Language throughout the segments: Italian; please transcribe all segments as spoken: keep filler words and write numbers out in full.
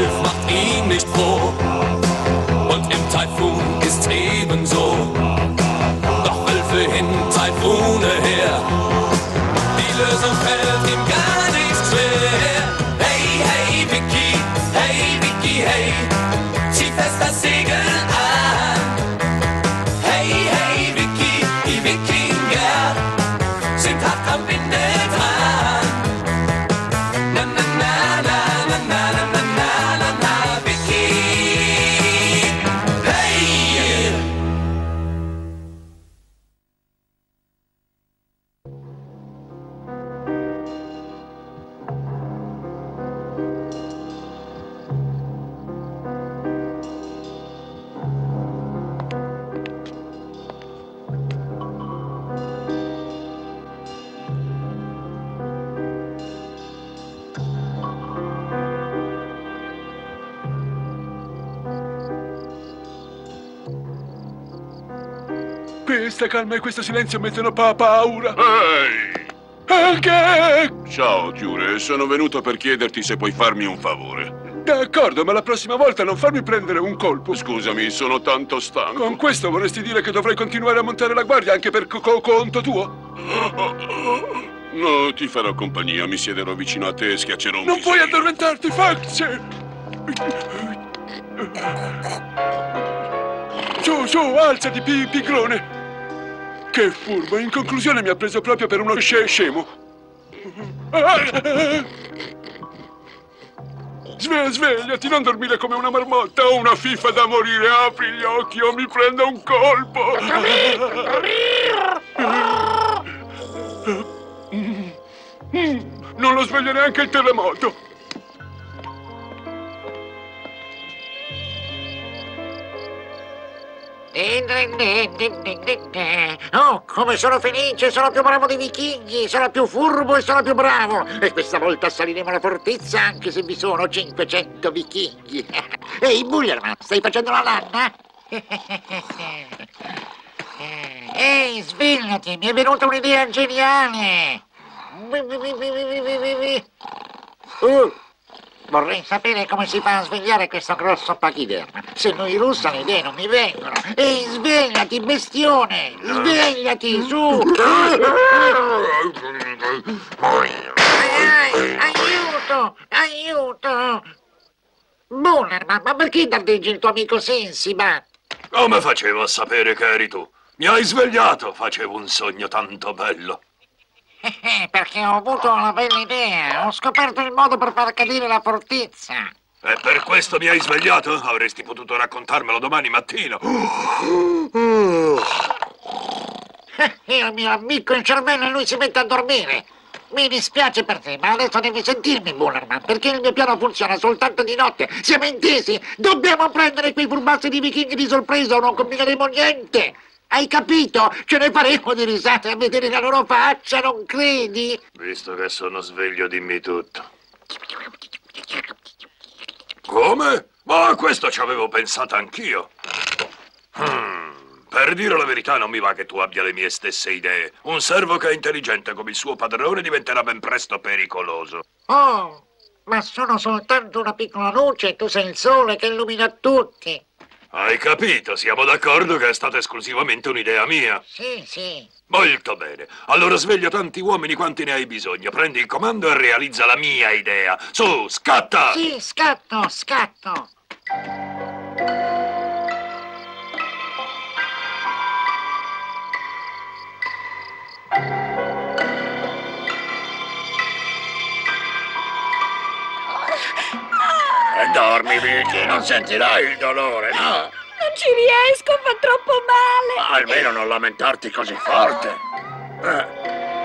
Schiff macht ihn nicht froh. Und im Taifun ist ebenso. Doch Wölfe hin, Taifune her. Die Lösung fällt ihm gar nicht schwer. Hey, hey, Vicky, hey, Vicky, hey, zieh fest das Segel an. Hey, hey, Vicky, die Wikinger sind hart am Windel dran. Na, na, na, na, na, na, na, na, na, na, Vicky, hey! Questa calma e questo silenzio mettono pa paura. Ehi! Anche... Ciao, Ture. Sono venuto per chiederti se puoi farmi un favore. D'accordo, ma la prossima volta non farmi prendere un colpo. Scusami, sono tanto stanco. Con questo vorresti dire che dovrei continuare a montare la guardia anche per co co conto tuo? No, ti farò compagnia. Mi siederò vicino a te e schiaccerò un Non puoi pisolino. addormentarti, Fax! Su, su, alzati, pi pigrone! Che furbo, in conclusione mi ha preso proprio per uno sce scemo. Sve svegliati, non dormire come una marmotta. Ho una fifa da morire, apri gli occhi o mi prendo un colpo. Non lo sveglia neanche il terremoto. Oh, come sono felice, sono più bravo dei vichinghi, sono più furbo e sono più bravo. E questa volta saliremo alla fortezza anche se vi sono cinquecento vichinghi. Ehi, Bullerman, stai facendo la lanna? Ehi, svegliati, mi è venuta un'idea geniale. Uh. Vorrei sapere come si fa a svegliare questo grosso pachiderma. Se non russa le idee non mi vengono. Ehi, svegliati, bestione! Svegliati, su! Ai, aiuto! Aiuto! Bullerman, ma perché dardeggi il tuo amico Sensiba? Come facevo a sapere che eri tu? Mi hai svegliato, facevo un sogno tanto bello. Eh, perché ho avuto una bella idea. Ho scoperto il modo per far cadere la fortezza. E per questo mi hai svegliato? Avresti potuto raccontarmelo domani mattina. Eh, io mi ammicco il cervello e lui si mette a dormire. Mi dispiace per te, ma adesso devi sentirmi, Bullerman, perché il mio piano funziona soltanto di notte. Siamo intesi? Dobbiamo prendere quei furbazzi di vichinghi di sorpresa o non combineremo niente. Hai capito? Ce ne faremo di risate a vedere la loro faccia, non credi? Visto che sono sveglio, dimmi tutto. Come? Ma a questo ci avevo pensato anch'io. Hmm, per dire la verità non mi va che tu abbia le mie stesse idee. Un servo che è intelligente come il suo padrone diventerà ben presto pericoloso. Oh, ma sono soltanto una piccola luce e tu sei il sole che illumina tutti. Hai capito? Siamo d'accordo che è stata esclusivamente un'idea mia. Sì, sì. Molto bene. Allora sveglio tanti uomini quanti ne hai bisogno. Prendi il comando e realizza la mia idea. Su, scatta! Sì, scatto, scatto. E dormi, Vicky, non sentirai il dolore, no? Non ci riesco, fa troppo male. Ma almeno non lamentarti così forte. Eh.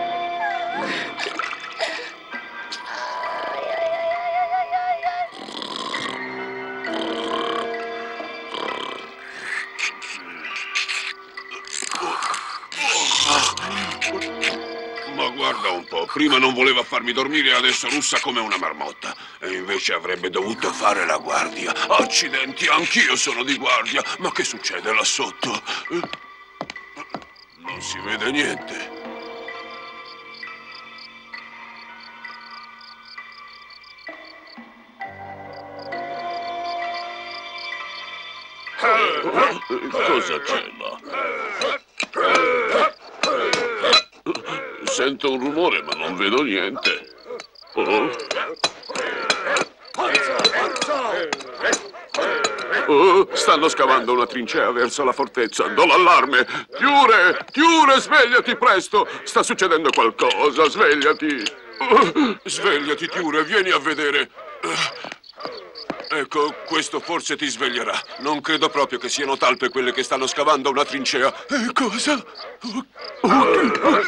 Ma guarda un po', prima non voleva farmi dormire e adesso russa come una marmotta. E invece avrebbe dovuto fare la guardia. Accidenti, anch'io sono di guardia. Ma che succede là sotto? Eh? Non si vede niente. Cosa c'è là? Sento un rumore, ma non vedo niente. Oh. Oh, stanno scavando una trincea verso la fortezza. Do l'allarme. Tiure, Tiure, svegliati presto. Sta succedendo qualcosa, svegliati. Oh, svegliati, Tiure, vieni a vedere. Ecco, questo forse ti sveglierà. Non credo proprio che siano talpe quelle che stanno scavando una trincea. Eh, cosa? Oh, oh.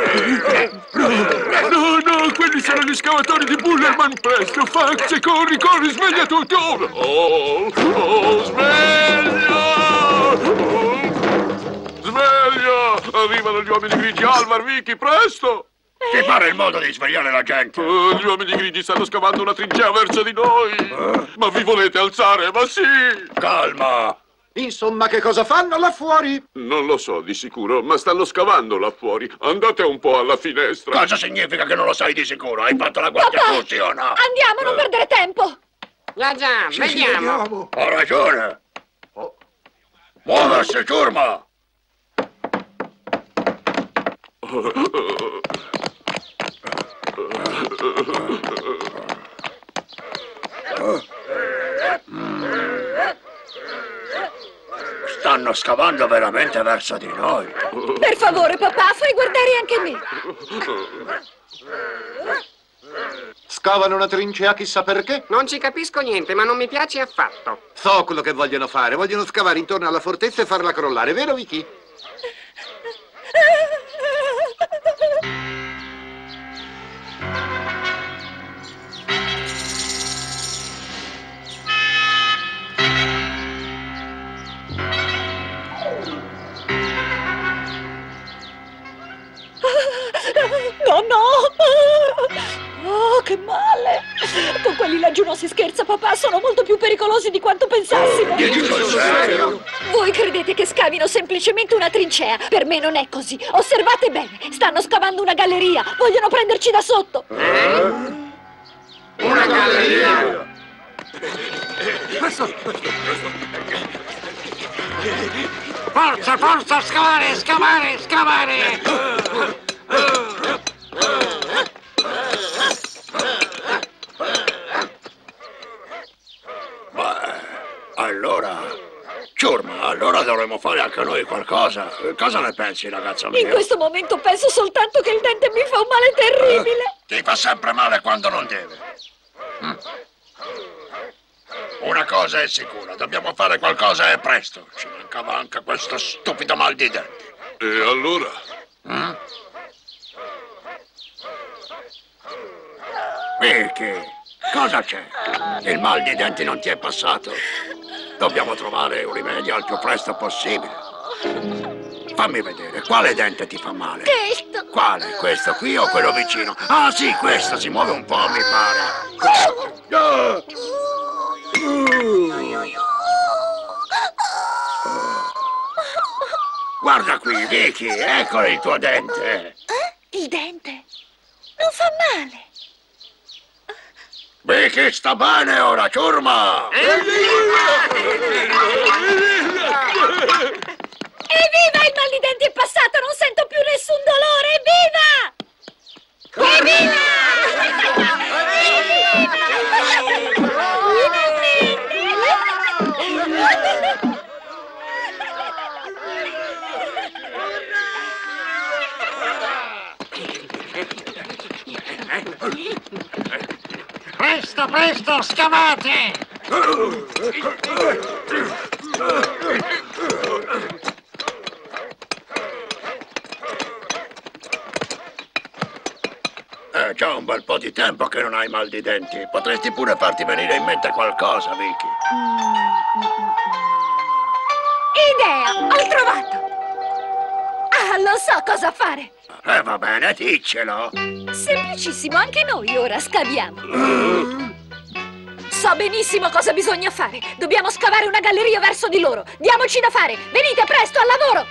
No, no, quelli sono gli scavatori di Bullerman. Presto, Fax, corri, corri, sveglia tutto. Oh, oh, sveglia! Oh, sveglia! Arrivano gli uomini grigi. Alvar, Vicky, presto! Ti pare il modo di svegliare la gente? Oh, gli uomini grigi stanno scavando una trincea verso di noi. Eh? Ma vi volete alzare? Ma sì! Calma! Insomma, che cosa fanno là fuori? Non lo so di sicuro, ma stanno scavando là fuori. Andate un po' alla finestra. Cosa significa che non lo sai di sicuro? Hai fatto la guardia tutti o no? Andiamo, non perdere tempo! Già, già, Sì, vediamo. sì, andiamo. Ho ragione! Muoversi, ciurma! Stanno scavando veramente verso di noi. Per favore, papà, fai guardare anche me. Scavano una trincea chissà perché? Non ci capisco niente, ma non mi piace affatto. So quello che vogliono fare. Vogliono scavare intorno alla fortezza e farla crollare, vero, Vicky? No, no! Oh, che male! Con quelli laggiù non si scherza, papà. Sono molto più pericolosi di quanto pensassimo. Dici sul serio? Voi credete che scavino semplicemente una trincea? Per me non è così. Osservate bene. Stanno scavando una galleria. Vogliono prenderci da sotto. Eh? Una galleria? Forza, forza, scavare, scavare, scavare! Allora, ciurma, allora dovremmo fare anche noi qualcosa. Cosa ne pensi, ragazza mia? In questo momento penso soltanto che il dente mi fa un male terribile. Ti fa sempre male quando non deve. Mm. Una cosa è sicura, dobbiamo fare qualcosa e presto. Ci mancava anche questo stupido mal di denti. E allora? Mm? Vicky, cosa c'è? Il mal di denti non ti è passato? Dobbiamo trovare un rimedio al più presto possibile. Fammi vedere, quale dente ti fa male? Questo. Quale? Questo qui o quello vicino? Ah sì, questo si muove un po', mi pare. Ah! Guarda qui, Vicky, eccolo il tuo dente. Eh? Il dente? Non fa male. Vicky, sta bene ora, ciurma! Evviva! Il mal di denti è passato, non sento più nessun dolore! Evviva! Evviva! Presto, presto, scavate! È già un bel po' di tempo che non hai mal di denti. Potresti pure farti venire in mente qualcosa, Vicky. Idea! Ho trovato! Ah, lo so cosa fare! Eh, va bene, diccelo. Semplicissimo, anche noi ora scaviamo. So benissimo cosa bisogna fare. Dobbiamo scavare una galleria verso di loro. Diamoci da fare. Venite presto, al lavoro!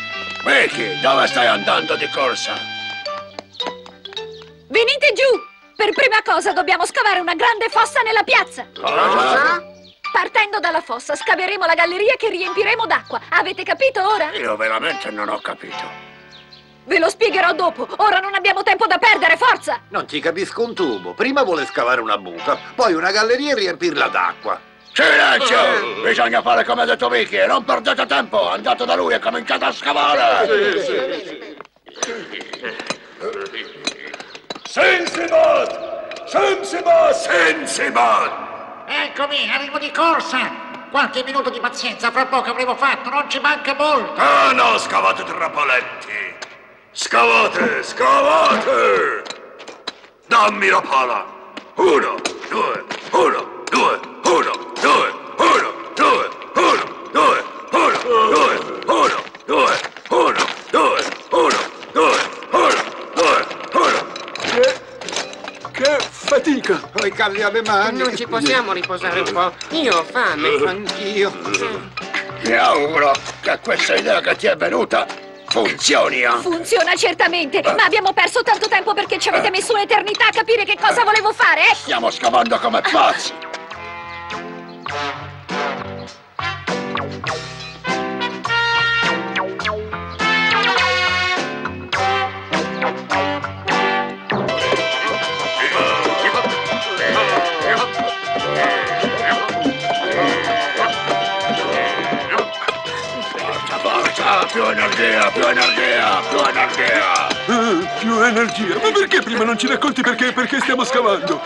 Vicky, dove stai andando di corsa? Venite giù! Per prima cosa dobbiamo scavare una grande fossa nella piazza. Cosa? Partendo dalla fossa scaveremo la galleria che riempiremo d'acqua. Avete capito ora? Io veramente non ho capito. Ve lo spiegherò dopo. Ora non abbiamo tempo da perdere, forza! Non ti capisco un tubo. Prima vuole scavare una buca, poi una galleria e riempirla d'acqua. Silenzio! Bisogna fare come ha detto Vicky e non perdete tempo. Andate da lui e cominciate a scavare. Sensibat! Sensibat! Sensibat! Eccomi, arrivo di corsa. Qualche minuto di pazienza, fra poco avremo fatto, non ci manca molto. Ah no, scavate troppo lenti! Scavate, scavate! Dammi la pala! Uno, due, uno, due, uno, due, uno, due, uno, due, uno, due, uno, due, uno, due, uno, due, uno, due, uno. Che... che fatica! Ho i calli alle mani. Non ci possiamo riposare un po'? Io ho fame. Anch'io. Mi auguro che questa idea che ti è venuta funzioni. eh? Funziona certamente, ma abbiamo perso tanto tempo perché ci avete messo un'eternità a capire che cosa volevo fare, ecco! Stiamo scavando come pazzi. Forza, forza, più energia, più energia, più energia. Eh, più energia. Ma perché prima non ci racconti perché, perché stiamo scavando?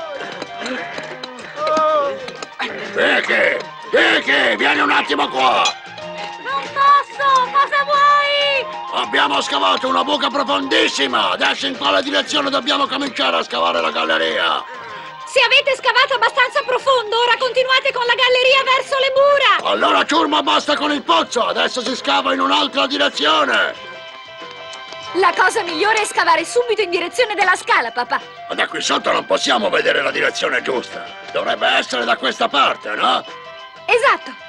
Vicky, Vicky, vieni un attimo qua. Non posso! Cosa vuoi? Abbiamo scavato una buca profondissima. Adesso in quale direzione dobbiamo cominciare a scavare la galleria? Se avete scavato abbastanza profondo, ora continuate con la galleria verso le mura! Allora, ciurma, basta con il pozzo. Adesso si scava in un'altra direzione. La cosa migliore è scavare subito in direzione della scala, papà. Ma da qui sotto non possiamo vedere la direzione giusta. Dovrebbe essere da questa parte, no? Esatto.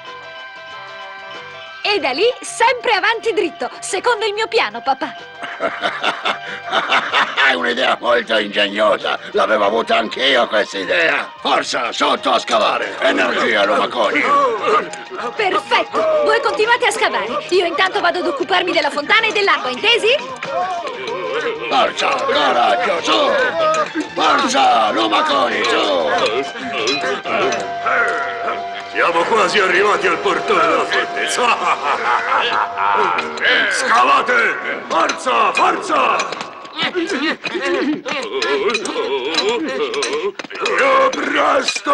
E da lì sempre avanti dritto, secondo il mio piano, papà. È un'idea molto ingegnosa. L'avevo avuta anch'io questa idea. Forza, sotto a scavare. Energia, lumaconi. Perfetto. Voi continuate a scavare. Io intanto vado ad occuparmi della fontana e dell'acqua, intesi? Forza, coraggio, su. Forza, lumaconi, su. Siamo quasi arrivati al portone della fortezza. Scavate! Forza, forza! Più presto!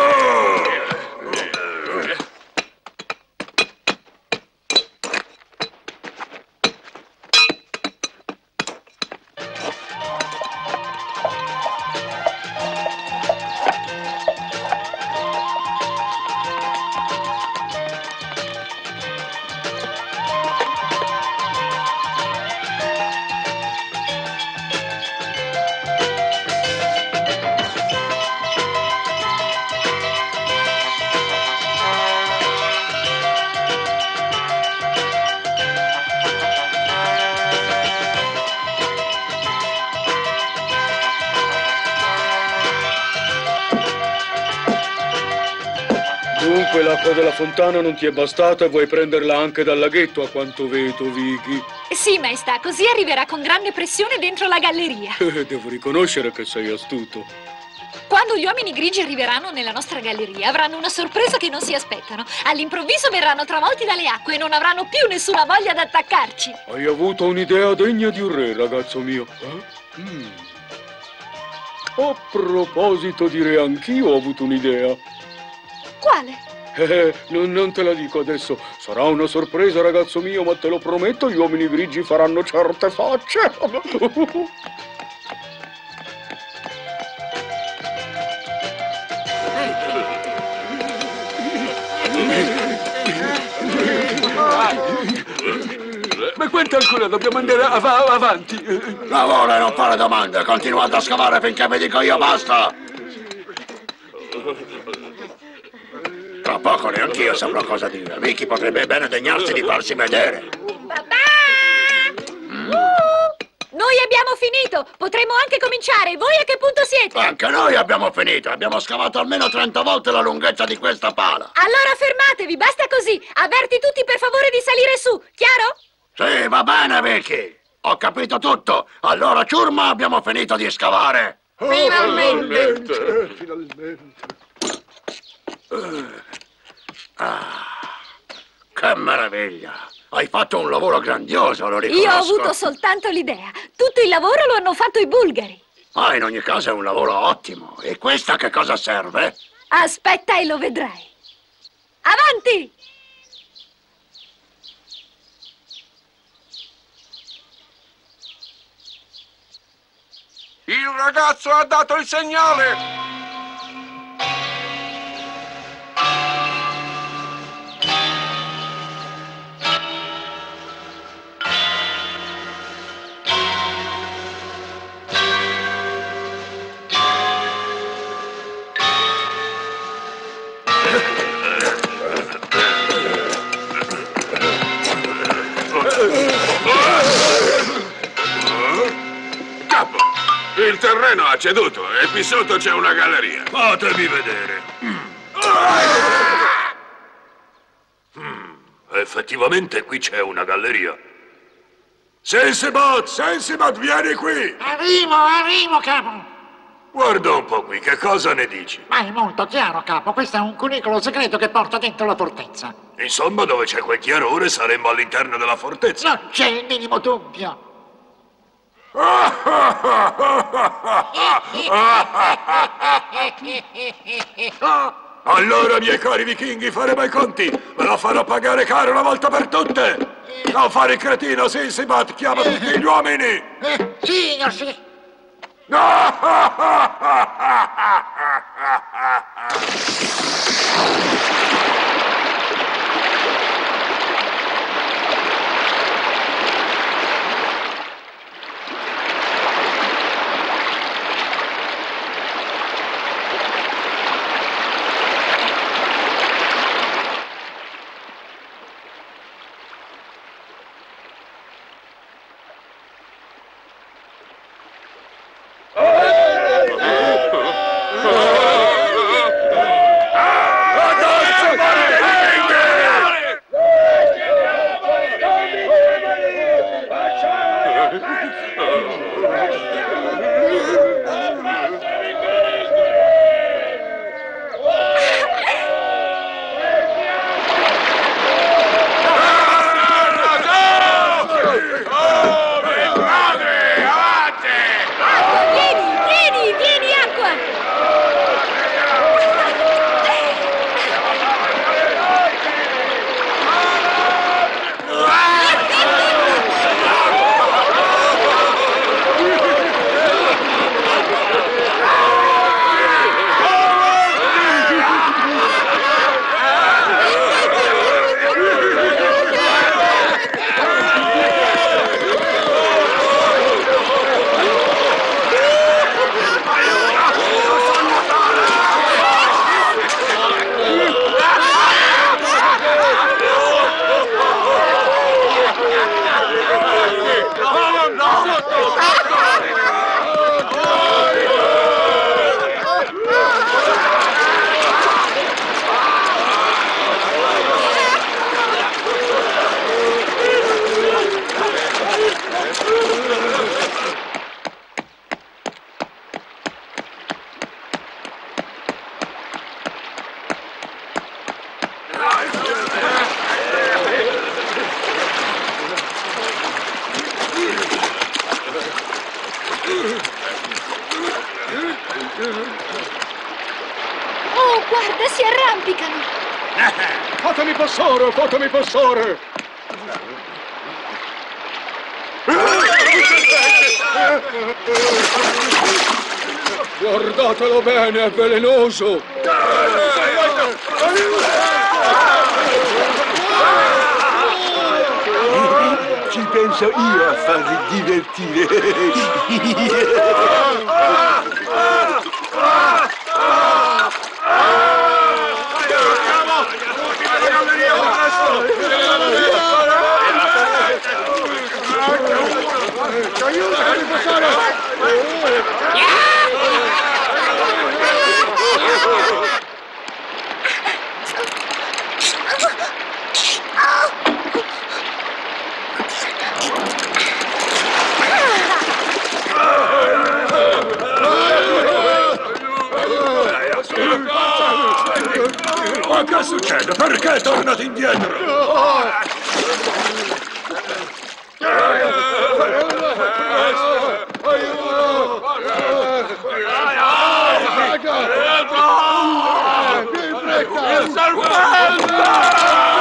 Dunque l'acqua della fontana non ti è bastata e vuoi prenderla anche dal laghetto, a quanto vedo, Vicky. Sì, maestà, così arriverà con grande pressione dentro la galleria. Devo riconoscere che sei astuto. Quando gli uomini grigi arriveranno nella nostra galleria, avranno una sorpresa che non si aspettano. All'improvviso verranno travolti dalle acque e non avranno più nessuna voglia di attaccarci. Hai avuto un'idea degna di un re, ragazzo mio. Eh? Mm. A proposito di re, anch'io ho avuto un'idea. Quale? Eh, non, non te la dico adesso. Sarà una sorpresa, ragazzo mio, ma te lo prometto, gli uomini grigi faranno certe facce. Ma quanto ancora dobbiamo andare av avanti? Lavora e non fare domande. Continuate a scavare finché vi dico io basta. Tra poco neanch'io saprò cosa dire. Vicky potrebbe bene degnarsi di farsi vedere. Papà! Mm. Uh, Noi abbiamo finito! Potremmo anche cominciare! Voi a che punto siete? Anche noi abbiamo finito! Abbiamo scavato almeno trenta volte la lunghezza di questa pala! Allora fermatevi, basta così! Avverti tutti per favore di salire su, chiaro? Sì, va bene, Vicky! Ho capito tutto! Allora, ciurma, abbiamo finito di scavare! Finalmente! Finalmente. Ah, che meraviglia! Hai fatto un lavoro grandioso, lo riconosco. Io ho avuto soltanto l'idea. Tutto il lavoro lo hanno fatto i bulgari. Ma in ogni caso è un lavoro ottimo. E questa a che cosa serve? Aspetta e lo vedrai. Avanti! Il ragazzo ha dato il segnale! Capo, il terreno ha ceduto e qui sotto c'è una galleria. Fatemi vedere. Mm. Mm. Effettivamente qui c'è una galleria. Sensibat, Sensibat, vieni qui! Arrivo, arrivo, capo. Guarda un po' qui, che cosa ne dici? Ma è molto chiaro, capo. Questo è un cunicolo segreto che porta dentro la fortezza. Insomma, dove c'è quel chiarore saremmo all'interno della fortezza. Non c'è il minimo dubbio. Allora, miei cari vichinghi, faremo i conti. Me lo farò pagare caro una volta per tutte. Non fare il cretino, Sensibat, chiama tutti gli uomini. Eh, signor, sì. Oh, guarda, si arrampicano! Fatemi passare, fatemi passare! Guardatelo bene, è velenoso! Ci penso io a farli divertire! Aiuto! Ma che succede? Perché tornate indietro? Il serpente!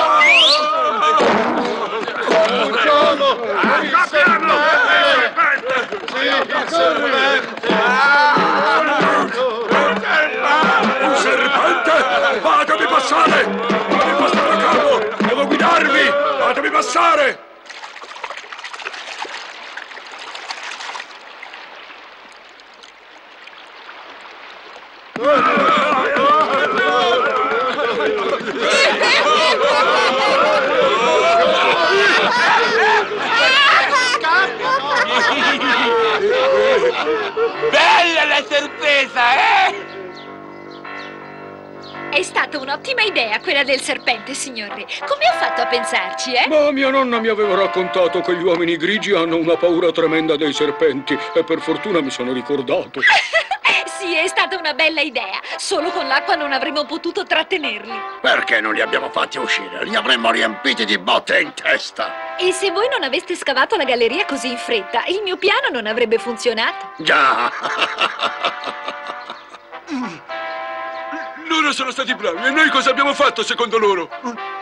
Un serpente? Fatemi passare! Fatemi passare a capo! Devo guidarvi! Fatemi passare! Bella la sorpresa, eh? È stata un'ottima idea quella del serpente, signor Re. Come ha fatto a pensarci, eh? Ma mia nonna mi aveva raccontato che gli uomini grigi hanno una paura tremenda dei serpenti e per fortuna mi sono ricordato. Sì, è stata una bella idea. Solo con l'acqua non avremmo potuto trattenerli. Perché non li abbiamo fatti uscire? Li avremmo riempiti di botte in testa. E se voi non aveste scavato la galleria così in fretta, il mio piano non avrebbe funzionato. Già. Loro sono stati bravi e noi cosa abbiamo fatto secondo loro?